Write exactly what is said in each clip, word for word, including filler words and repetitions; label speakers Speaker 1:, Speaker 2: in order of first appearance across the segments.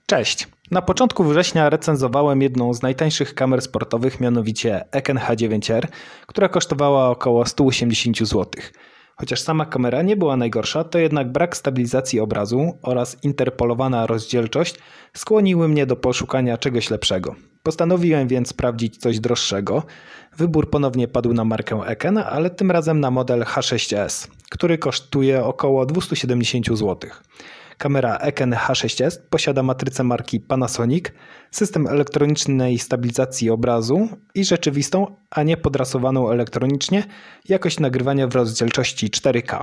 Speaker 1: Cześć! Na początku września recenzowałem jedną z najtańszych kamer sportowych, mianowicie Eken H dziewięć R, która kosztowała około sto osiemdziesiąt złotych. Chociaż sama kamera nie była najgorsza, to jednak brak stabilizacji obrazu oraz interpolowana rozdzielczość skłoniły mnie do poszukania czegoś lepszego. Postanowiłem więc sprawdzić coś droższego. Wybór ponownie padł na markę Eken, ale tym razem na model H sześć S, który kosztuje około dwieście siedemdziesiąt złotych. Kamera Eken H sześć S posiada matrycę marki Panasonic, system elektronicznej stabilizacji obrazu i rzeczywistą, a nie podrasowaną elektronicznie, jakość nagrywania w rozdzielczości cztery K.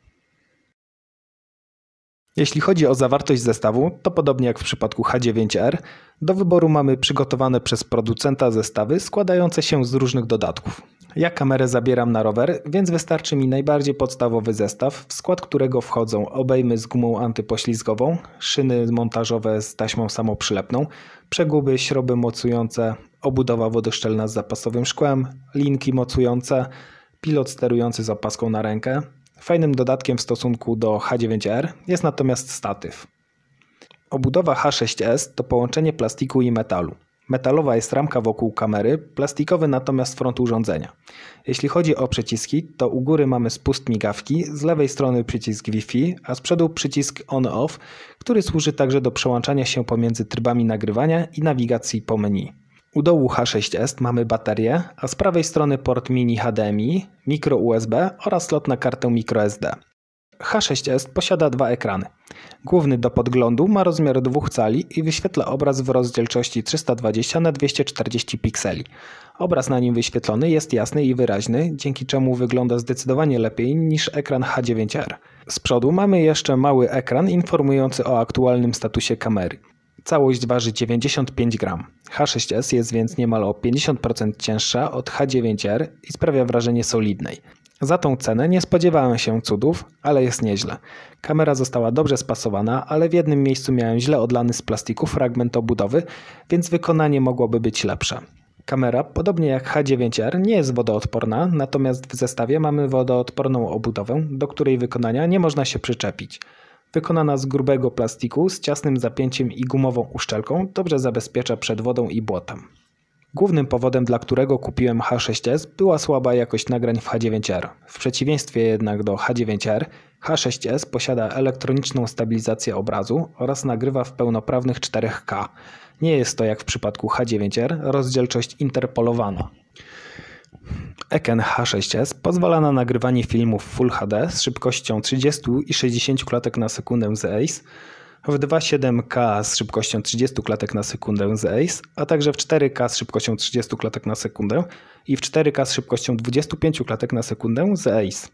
Speaker 1: Jeśli chodzi o zawartość zestawu, to podobnie jak w przypadku H dziewięć R, do wyboru mamy przygotowane przez producenta zestawy składające się z różnych dodatków. Ja kamerę zabieram na rower, więc wystarczy mi najbardziej podstawowy zestaw, w skład którego wchodzą obejmy z gumą antypoślizgową, szyny montażowe z taśmą samoprzylepną, przeguby, śruby mocujące, obudowa wodoszczelna z zapasowym szkłem, linki mocujące, pilot sterujący z opaską na rękę. Fajnym dodatkiem w stosunku do H dziewięć R jest natomiast statyw. Obudowa H sześć S to połączenie plastiku i metalu. Metalowa jest ramka wokół kamery, plastikowy natomiast front urządzenia. Jeśli chodzi o przyciski, to u góry mamy spust migawki, z lewej strony przycisk Wi-Fi, a z przodu przycisk On-Off, który służy także do przełączania się pomiędzy trybami nagrywania i nawigacji po menu. U dołu H sześć S mamy baterię, a z prawej strony port mini H D M I, mikro U S B oraz slot na kartę microSD. H sześć S posiada dwa ekrany. Główny do podglądu ma rozmiar dwóch cali i wyświetla obraz w rozdzielczości trzysta dwadzieścia na dwieście czterdzieści pikseli. Obraz na nim wyświetlony jest jasny i wyraźny, dzięki czemu wygląda zdecydowanie lepiej niż ekran H dziewięć R. Z przodu mamy jeszcze mały ekran informujący o aktualnym statusie kamery. Całość waży dziewięćdziesiąt pięć gramów. H sześć S jest więc niemal o pięćdziesiąt procent cięższa od H dziewięć R i sprawia wrażenie solidnej. Za tą cenę nie spodziewałem się cudów, ale jest nieźle. Kamera została dobrze spasowana, ale w jednym miejscu miałem źle odlany z plastiku fragment obudowy, więc wykonanie mogłoby być lepsze. Kamera, podobnie jak H dziewięć R, nie jest wodoodporna, natomiast w zestawie mamy wodoodporną obudowę, do której wykonania nie można się przyczepić. Wykonana z grubego plastiku z ciasnym zapięciem i gumową uszczelką dobrze zabezpiecza przed wodą i błotem. Głównym powodem, dla którego kupiłem H sześć S, była słaba jakość nagrań w H dziewięć R. W przeciwieństwie jednak do H dziewięć R, H sześć S posiada elektroniczną stabilizację obrazu oraz nagrywa w pełnoprawnych cztery K. Nie jest to jak w przypadku H dziewięć R rozdzielczość interpolowana. Eken H sześć S pozwala na nagrywanie filmów Full H D z szybkością trzydzieści i sześćdziesiąt klatek na sekundę z A C E, w dwa przecinek siedem K z szybkością trzydzieści klatek na sekundę z A C E, a także w cztery K z szybkością trzydzieści klatek na sekundę i w cztery K z szybkością dwadzieścia pięć klatek na sekundę z A C E.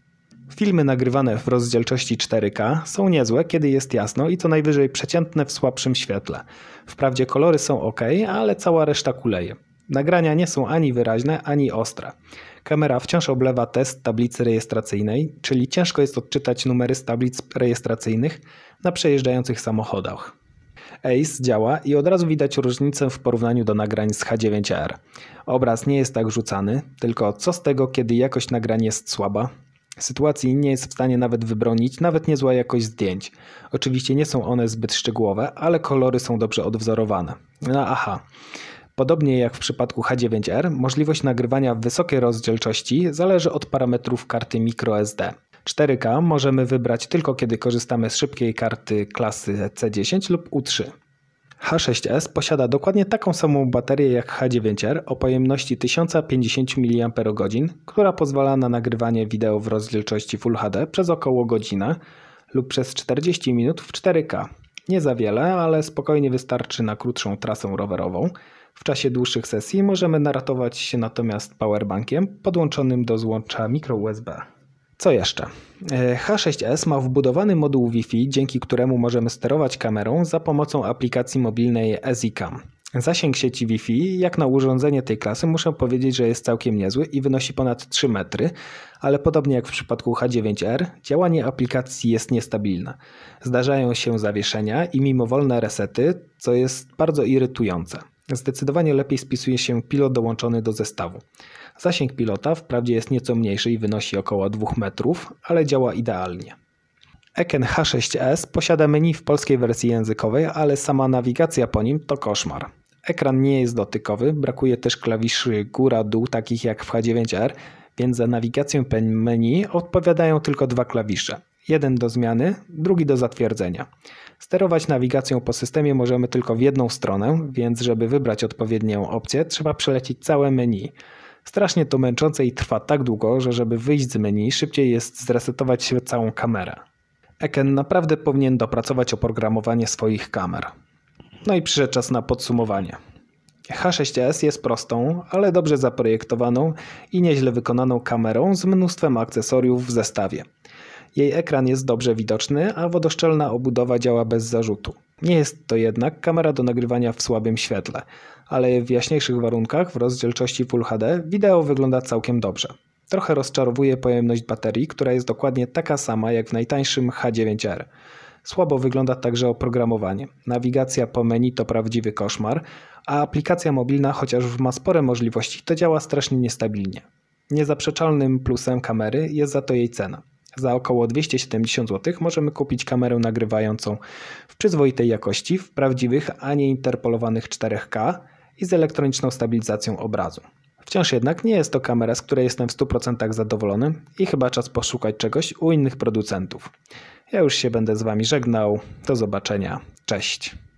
Speaker 1: Filmy nagrywane w rozdzielczości cztery K są niezłe, kiedy jest jasno i to najwyżej przeciętne w słabszym świetle. Wprawdzie kolory są ok, ale cała reszta kuleje. Nagrania nie są ani wyraźne, ani ostre. Kamera wciąż oblewa test tablicy rejestracyjnej, czyli ciężko jest odczytać numery z tablic rejestracyjnych na przejeżdżających samochodach. A C E działa i od razu widać różnicę w porównaniu do nagrań z H dziewięć R. Obraz nie jest tak rzucany, tylko co z tego, kiedy jakość nagrań jest słaba? Sytuacji nie jest w stanie nawet wybronić nawet niezła jakość zdjęć. Oczywiście nie są one zbyt szczegółowe, ale kolory są dobrze odwzorowane. No aha. Podobnie jak w przypadku H dziewięć R, możliwość nagrywania w wysokiej rozdzielczości zależy od parametrów karty microSD. cztery K możemy wybrać tylko kiedy korzystamy z szybkiej karty klasy C dziesięć lub U trzy. H sześć S posiada dokładnie taką samą baterię jak H dziewięć R o pojemności tysiąc pięćdziesiąt miliampergodzin, która pozwala na nagrywanie wideo w rozdzielczości Full H D przez około godzinę lub przez czterdzieści minut w cztery K. Nie za wiele, ale spokojnie wystarczy na krótszą trasę rowerową. W czasie dłuższych sesji możemy naratować się natomiast powerbankiem podłączonym do złącza mikro U S B. Co jeszcze? H sześć S ma wbudowany moduł Wi-Fi, dzięki któremu możemy sterować kamerą za pomocą aplikacji mobilnej EasyCam. Zasięg sieci Wi-Fi jak na urządzenie tej klasy muszę powiedzieć, że jest całkiem niezły i wynosi ponad trzy metry, ale podobnie jak w przypadku H dziewięć R, działanie aplikacji jest niestabilne. Zdarzają się zawieszenia i mimowolne resety, co jest bardzo irytujące. Zdecydowanie lepiej spisuje się pilot dołączony do zestawu. Zasięg pilota wprawdzie jest nieco mniejszy i wynosi około dwóch metrów, ale działa idealnie. Eken H sześć S posiada menu w polskiej wersji językowej, ale sama nawigacja po nim to koszmar. Ekran nie jest dotykowy, brakuje też klawiszy góra-dół takich jak w H dziewięć R, więc za nawigację menu odpowiadają tylko dwa klawisze. Jeden do zmiany, drugi do zatwierdzenia. Sterować nawigacją po systemie możemy tylko w jedną stronę, więc żeby wybrać odpowiednią opcję, trzeba przelecieć całe menu. Strasznie to męczące i trwa tak długo, że żeby wyjść z menu, szybciej jest zresetować się całą kamerę. Eken naprawdę powinien dopracować oprogramowanie swoich kamer. No i przyszedł czas na podsumowanie. H sześć S jest prostą, ale dobrze zaprojektowaną i nieźle wykonaną kamerą z mnóstwem akcesoriów w zestawie. Jej ekran jest dobrze widoczny, a wodoszczelna obudowa działa bez zarzutu. Nie jest to jednak kamera do nagrywania w słabym świetle, ale w jaśniejszych warunkach w rozdzielczości Full H D wideo wygląda całkiem dobrze. Trochę rozczarowuje pojemność baterii, która jest dokładnie taka sama jak w najtańszym H dziewięć R. Słabo wygląda także oprogramowanie. Nawigacja po menu to prawdziwy koszmar, a aplikacja mobilna, chociaż ma spore możliwości, to działa strasznie niestabilnie. Niezaprzeczalnym plusem kamery jest za to jej cena. Za około dwieście siedemdziesiąt złotych możemy kupić kamerę nagrywającą w przyzwoitej jakości, w prawdziwych, a nie interpolowanych cztery K i z elektroniczną stabilizacją obrazu. Wciąż jednak nie jest to kamera, z której jestem w stu procentach zadowolony i chyba czas poszukać czegoś u innych producentów. Ja już się będę z Wami żegnał. Do zobaczenia. Cześć.